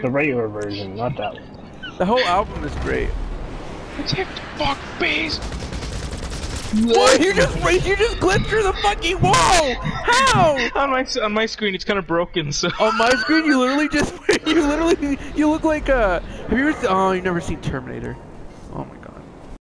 The regular version, not that one. The whole album is great. Protect fuck base. What? You just glitched through the fucking wall! How? On my screen, it's kind of broken. So On my screen, you literally just you look like have you ever? Oh, you've never seen Terminator.